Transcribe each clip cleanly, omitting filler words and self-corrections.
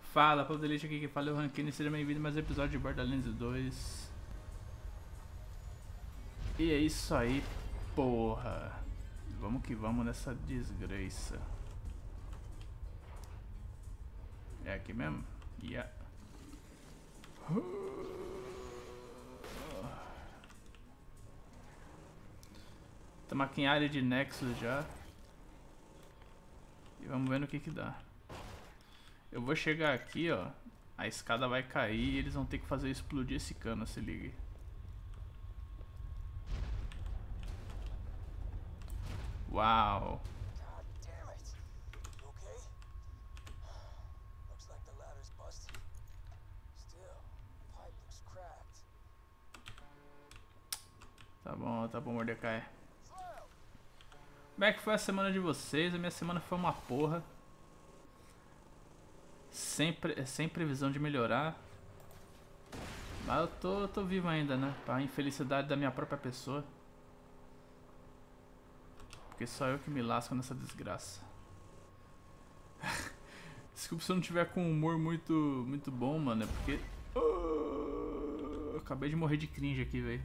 Fala, Pablo Delete aqui que fala o Rankine, seja bem-vindo a mais um episódio de Borderlands 2. E é isso aí, porra. Vamos que vamos nessa desgraça. É aqui mesmo? Yeah. Estamos aqui em área de Nexus já. E vamos ver no que dá. Eu vou chegar aqui, ó. A escada vai cair e eles vão ter que fazer explodir esse cano, se liga. Uau. Tá bom, Mordecai. Como é que foi a semana de vocês? A minha semana foi uma porra. Sem previsão de melhorar. Mas eu tô vivo ainda, né? Pra infelicidade da minha própria pessoa. Porque só eu que me lasco nessa desgraça. Desculpa se eu não tiver com um humor muito bom, mano. É porque... acabei de morrer de cringe aqui, velho.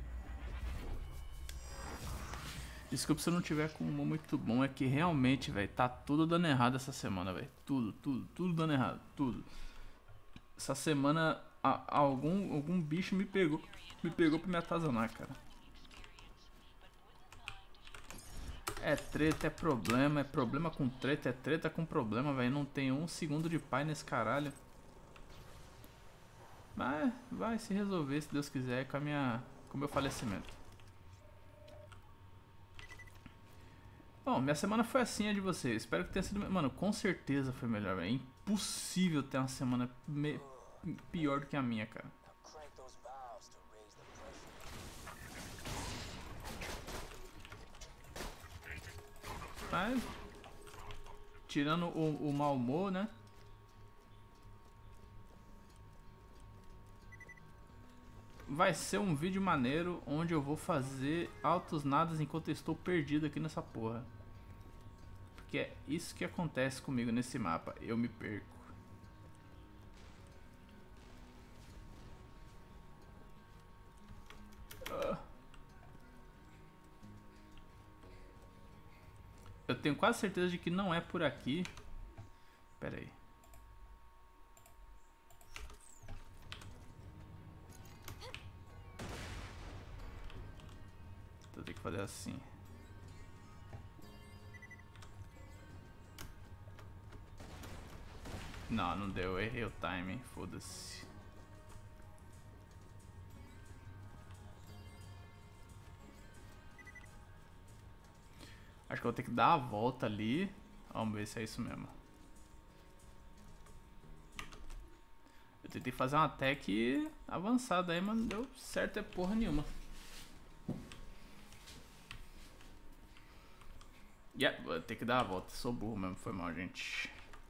Desculpa se eu não tiver com um humor muito bom. É que realmente, velho, tá tudo dando errado essa semana, velho. Tudo dando errado. Tudo. Essa semana algum bicho me pegou pra me atazanar, cara. É treta, é problema com treta, é treta com problema, velho. Não tem um segundo de paz nesse caralho. Mas vai se resolver, se Deus quiser, com o meu falecimento. Bom, minha semana foi assim a de vocês. Espero que tenha sido... Mano, com certeza foi melhor, velho. É impossível ter uma semana pior do que a minha, cara. Mas... tirando o mau humor, né? Vai ser um vídeo maneiro onde eu vou fazer altos nadas enquanto eu estou perdido aqui nessa porra. Porque é isso que acontece comigo nesse mapa. Eu me perco. Eu tenho quase certeza de que não é por aqui. Pera aí. Vou ter que fazer assim. Não deu. Eu errei o timing. Foda-se. Acho que eu vou ter que dar a volta ali. Vamos ver se é isso mesmo. Eu tentei fazer uma tech avançada aí, mas não deu certo é porra nenhuma. Vou ter que dar a volta. Sou burro mesmo, foi mal, gente.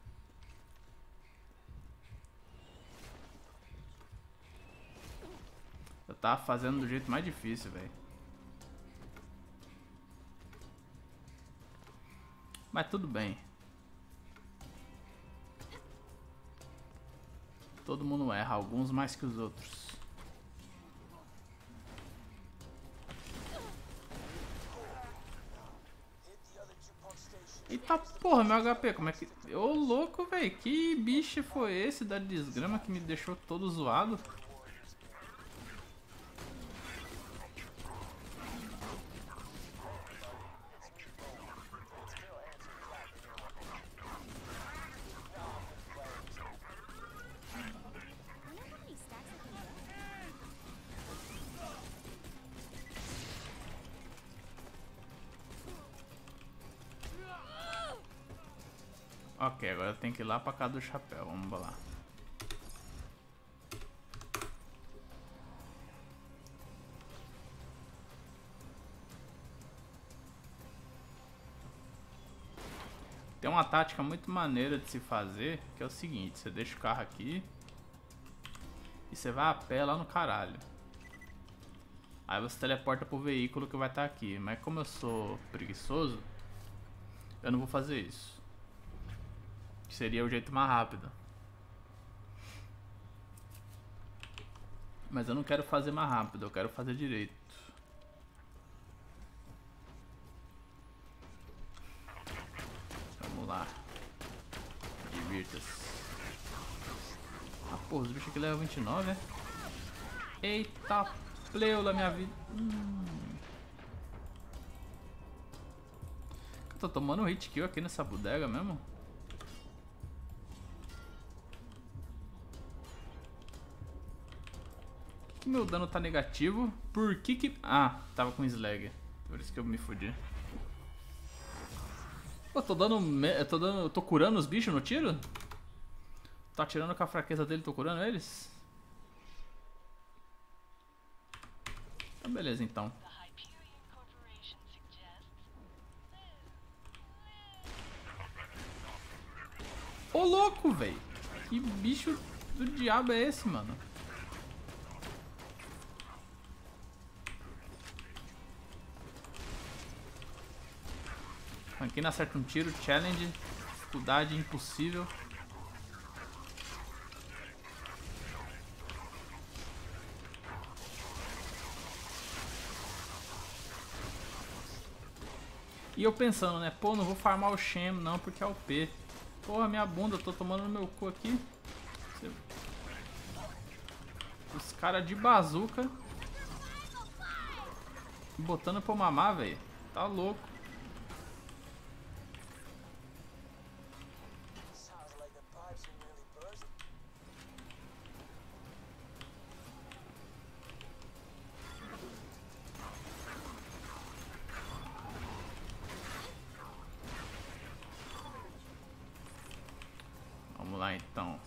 Eu tava fazendo do jeito mais difícil, velho. Mas tudo bem. Todo mundo erra, alguns mais que os outros. Eita porra, meu HP, como é que... Ô louco, velho, que bicho foi esse da desgrama que me deixou todo zoado? Ok, agora eu tenho que ir lá pra casa do chapéu, vamos lá. Tem uma tática muito maneira de se fazer, que é o seguinte, você deixa o carro aqui e você vai a pé lá no caralho. Aí você teleporta pro veículo que vai estar aqui, mas como eu sou preguiçoso, eu não vou fazer isso. Que seria o jeito mais rápido. Mas eu não quero fazer mais rápido, eu quero fazer direito. Vamos lá. Divirta-se. Ah, porra, os bichos aqui levam 29, é? Eita, pleula minha vida. Eu tô tomando um hit kill aqui nessa bodega mesmo. Por que meu dano tá negativo? Por que? Ah, tava com slag. Por isso que eu me fudi. Pô, eu tô curando os bichos no tiro? Tô atirando com a fraqueza dele, tô curando eles? Tá beleza então. Ô louco, velho. Que bicho do diabo é esse, mano? Aqui não acerta um tiro, challenge, dificuldade impossível. E eu pensando, né, pô, não vou farmar o Shem não, porque é OP. Porra, minha bunda, eu tô tomando no meu cu aqui. Os caras de bazuca botando pra eu mamar, velho. Tá louco. Vamos lá então.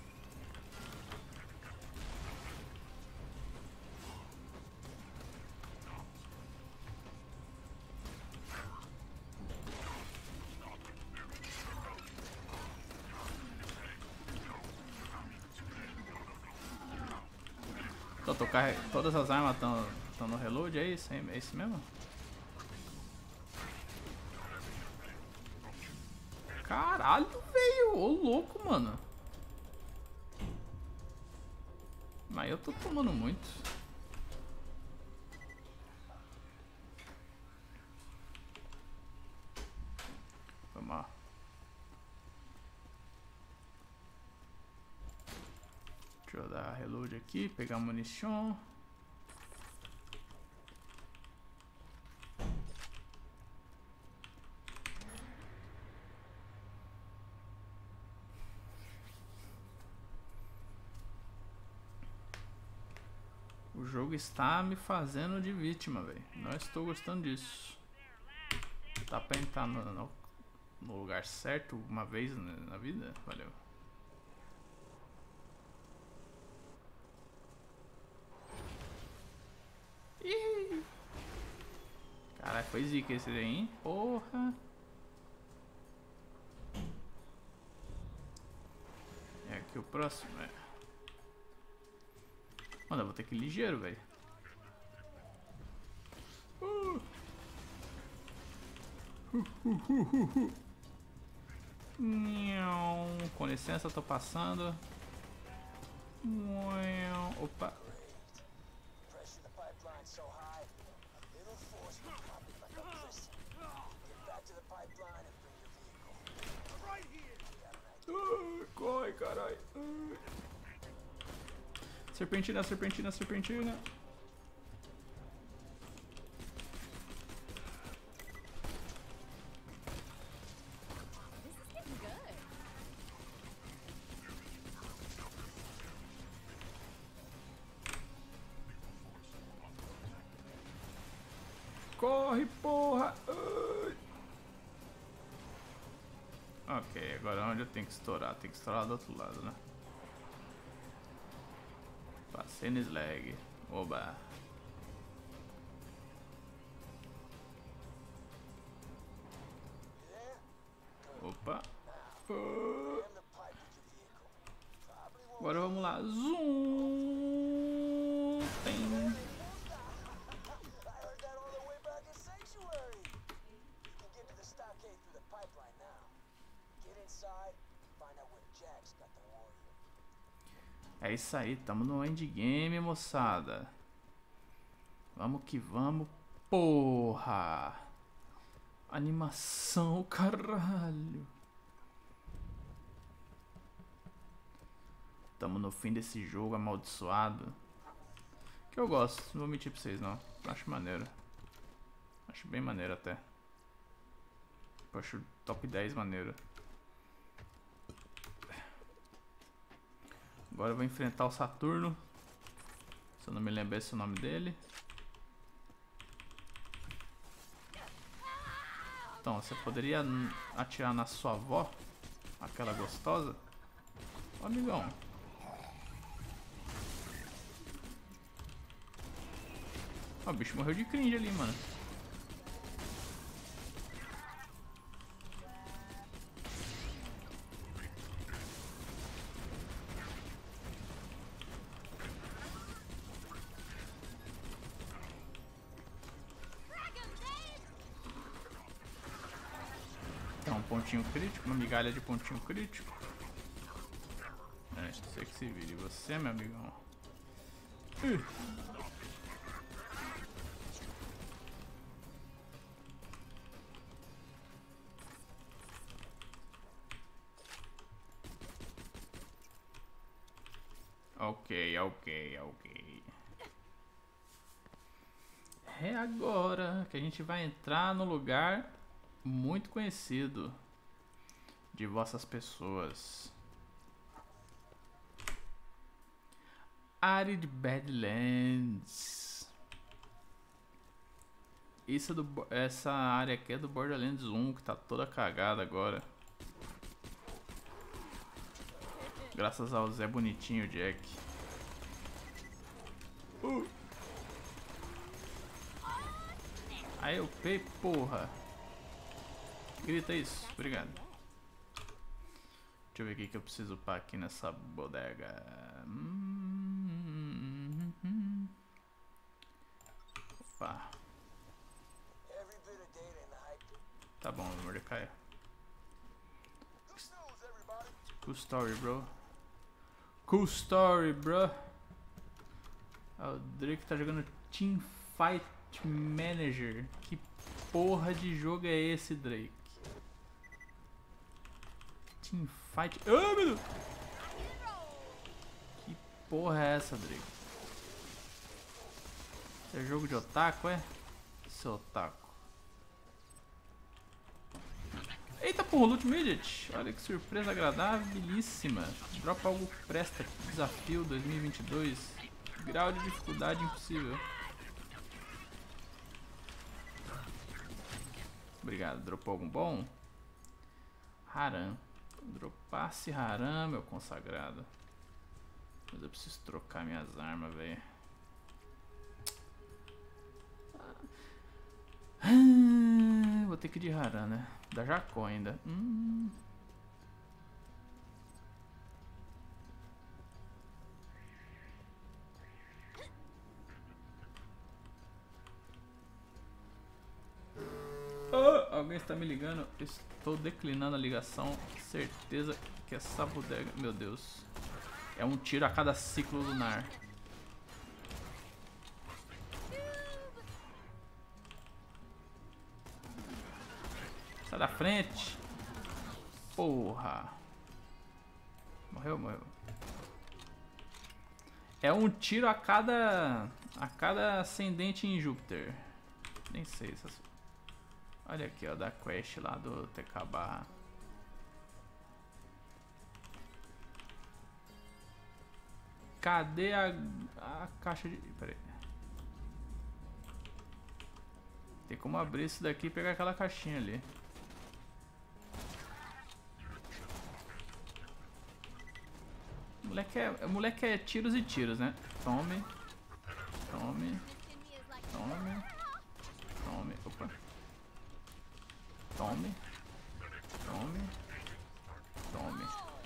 Todas as armas estão no reload, é isso? É isso mesmo? Caralho, velho! Ô louco, mano! Mas eu tô tomando muito. Vamos lá. Deixa eu dar reload aqui, pegar munição. O jogo está me fazendo de vítima, velho. Não estou gostando disso. Dá pra entrar no lugar certo uma vez na vida? Valeu. Ih! Caralho, foi zica esse daí, hein? Porra! É aqui o próximo, é. Mano, eu vou ter que ir ligeiro, velho. Com licença, tô passando. Opa. Corre, caralho. Serpentina, serpentina, serpentina. Corre, porra! Ok, agora onde eu tenho que estourar? Tem que estourar do outro lado, né? Passei no slag. Oba! Opa! Agora vamos lá. Zoom! Tem. É isso aí, tamo no endgame, moçada. Vamos que vamos, porra. Animação, caralho. Tamo no fim desse jogo amaldiçoado. Que eu gosto, não vou mentir pra vocês não. Acho maneiro. Acho bem maneiro até. Eu acho top 10 maneiro. Agora eu vou enfrentar o Saturno. Se eu não me lembro esse é o nome dele. Então, você poderia atirar na sua avó? Aquela gostosa? Ó, amigão. Ó, o bicho morreu de cringe ali, mano. Então, um pontinho crítico, uma migalha de pontinho crítico. É, você que se vire. Você, meu amigão. Ok. É agora que a gente vai entrar no lugar muito conhecido de vossas pessoas. Arid Badlands. Essa área aqui é do Borderlands 1, que tá toda cagada agora. Graças ao Zé Bonitinho Jack. Aí eu pei, porra. Grita isso, obrigado. Deixa eu ver o que eu preciso upar aqui nessa bodega. Opa. Tá bom, Mordecai. Cool story, bro. Cool story, bro. Ah, o Drake tá jogando Teamfight Manager. Que porra de jogo é esse, Drake? Teamfight... Ah, meu Deus! Que porra é essa, Drake? Isso é jogo de otaku, é? Seu otaku. Eita porra, Loot Midget. Olha que surpresa agradabilíssima. Dropa algo que presta. Desafio 2022. Grau de dificuldade impossível. Obrigado. Dropou algum bom? Haram. Dropasse Haram, meu consagrado. Mas eu preciso trocar minhas armas, velho. Vou ter que ir de Haram, né? Da Jacó ainda. Oh, alguém está me ligando. Estou declinando a ligação. Certeza que essa bodega... Meu Deus. É um tiro a cada ciclo lunar. Sai da frente. Porra. Morreu, morreu. É um tiro a cada ascendente em Júpiter. Nem sei essas... Olha aqui, ó, da quest lá do TK Barra. Cadê a caixa de... Pera aí. Tem como abrir isso daqui e pegar aquela caixinha ali. Moleque é tiros e tiros, né? Tome. Tome. Tome. Tome. Opa. Tome. Tome. Tome.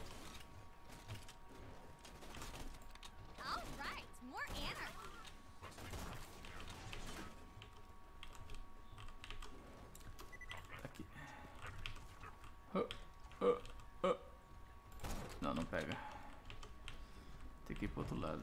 Aqui. Não, não pega. Tem que ir pro outro lado.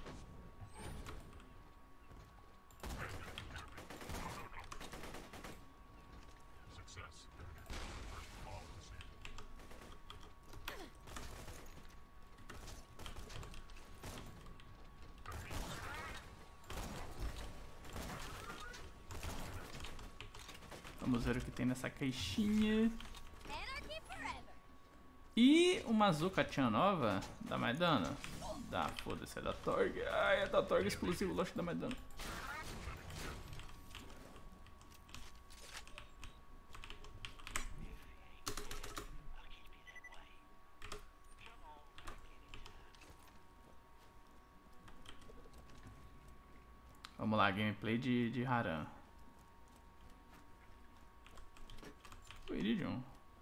Vamos ver o que tem nessa caixinha. E uma Zucatian nova. Dá mais dano? Dá, foda-se, é da Torg. Ai, é da Torg exclusivo, lógico que dá mais dano. Vamos lá, gameplay de Haran. O Iridium.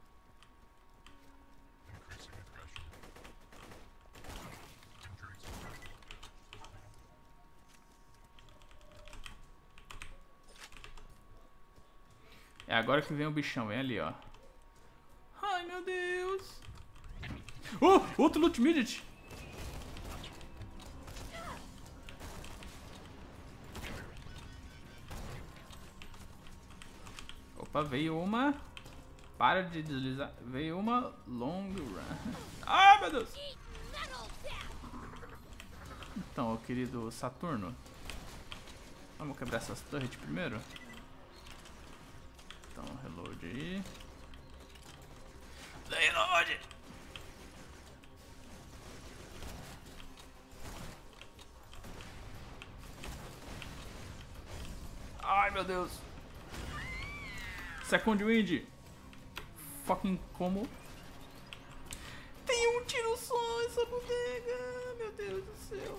É agora que vem o bichão, vem ali, ó. Ai, meu Deus. Oh, outro loot midget. Opa, veio uma. Para de deslizar. Veio uma long run. Ah, meu Deus. Então, ô querido Saturno. Vamos quebrar essas torres primeiro. Então, reload aí. Reload! Ai, meu Deus. Second Wind. Fucking como? Tem um tiro só essa bodega. Meu Deus do céu.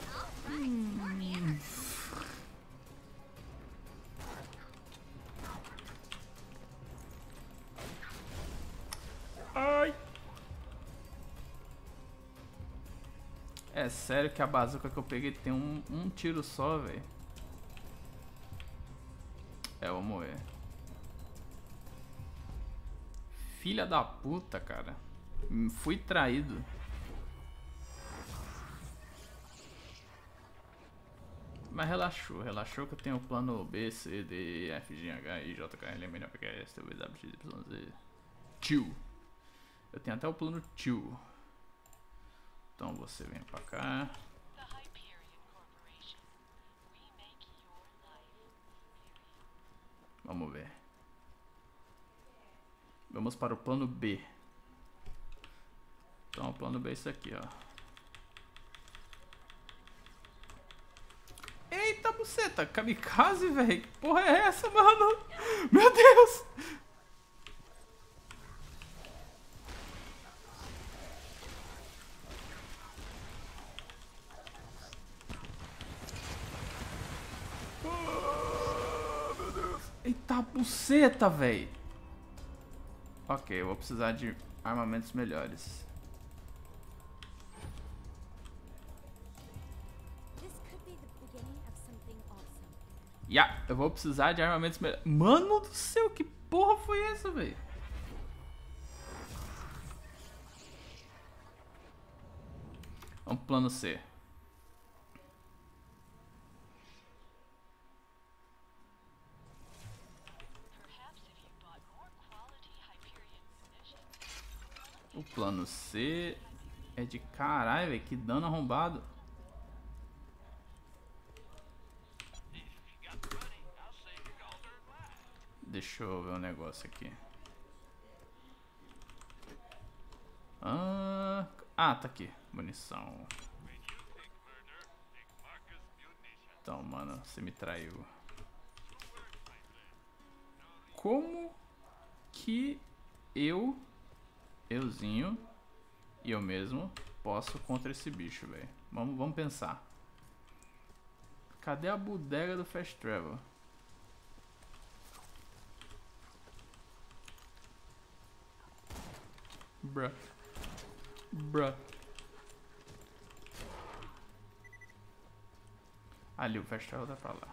Ai. É sério que a bazuca que eu peguei tem um tiro só, velho. É, vamos ver. Filha da puta, cara. Fui traído. Mas relaxou, relaxou que eu tenho o plano B, C, D, F, G, H, I, J, K, L, M, N, P, Q, R, S, T, U, V, W, X, Y, Z. Tio. Eu tenho até o plano tio. Então você vem pra cá. Vamos ver. Vamos para o plano B. Então o plano B é isso aqui, ó. Eita buceta, kamikaze, velho. Que porra é essa, mano? Meu Deus! Oh, meu Deus. Eita buceta, velho. Ok, eu vou precisar de armamentos melhores. Eu vou precisar de armamentos melhores. Mano do céu, que porra foi essa, velho? Vamos pro plano C. O plano C é de caralho, velho. Que dano arrombado. Deixa eu ver um negócio aqui. Ah, tá aqui. Munição. Então, mano, você me traiu. Como que euzinho e eu mesmo posso contra esse bicho, velho? Vamos pensar. Cadê a bodega do Fast Travel? Bruh. Ali, o Fast Travel tá pra lá.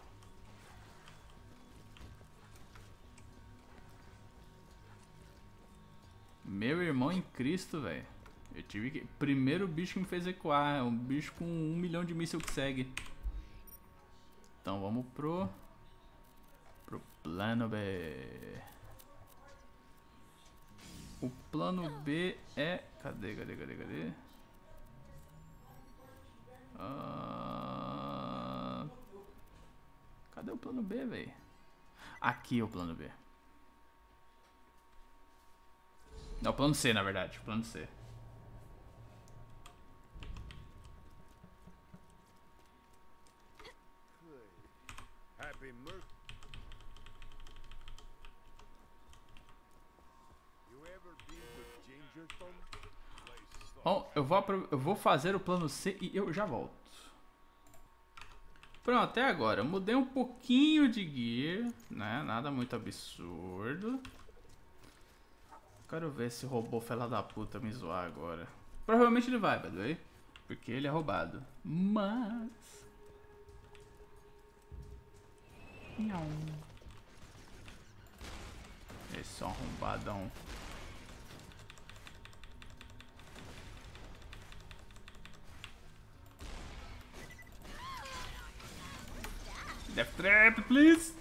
Meu irmão em Cristo, velho. Eu tive que... Primeiro bicho que me fez recuar. É um bicho com 1 milhão de míssil que segue. Então vamos pro plano B. O plano B é... Cadê? Cadê o plano B, velho? Aqui é o plano B. Não, o plano C, na verdade. O plano C. Bom, eu vou fazer o plano C e eu já volto. Pronto, até agora eu mudei um pouquinho de gear, né? Nada muito absurdo. Quero ver se o robô fela da puta me zoar agora. Provavelmente ele vai, by the way, porque ele é roubado. Mas... Não. Esse é um arrombadão. Death Trap, please!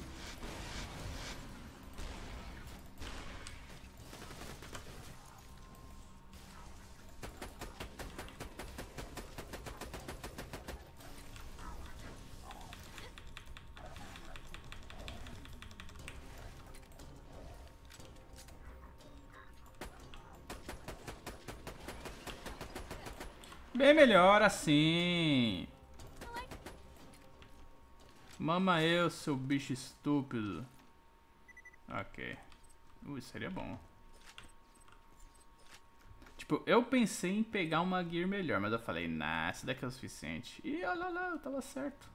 Bem melhor assim. Mama eu, seu bicho estúpido. Ok. Seria bom. Tipo, eu pensei em pegar uma gear melhor, mas eu falei, nah, essa daqui é o suficiente. E olha lá, eu tava certo.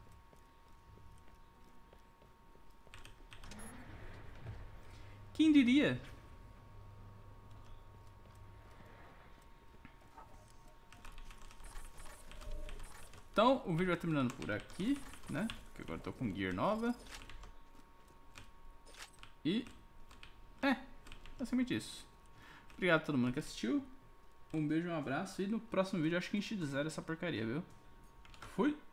Quem diria? Então, o vídeo vai terminando por aqui, né? Porque agora eu tô com gear nova. E... basicamente isso. Obrigado a todo mundo que assistiu. Um beijo, um abraço. E no próximo vídeo acho que a gente zera essa porcaria, viu? Fui!